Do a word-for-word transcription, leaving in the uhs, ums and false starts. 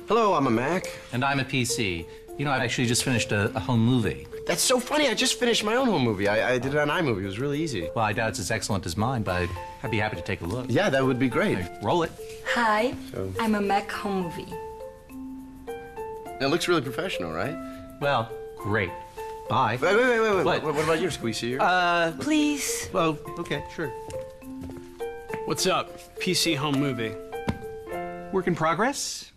Hello, I'm a Mac. And I'm a P C. You know, I actually just finished a, a home movie. That's so funny. I just finished my own home movie. I, I did it on iMovie. It was really easy. Well, I doubt it's as excellent as mine, but I'd be happy to take a look. Yeah, that would be great. Right, roll it. Hi, So- I'm a Mac home movie. It looks really professional, right? Well, great. Bye. Wait, wait, wait, wait. wait. What? What, what about yours? Can we see yours? Uh, Please. well, okay, sure. What's up? P C home movie. Work in progress?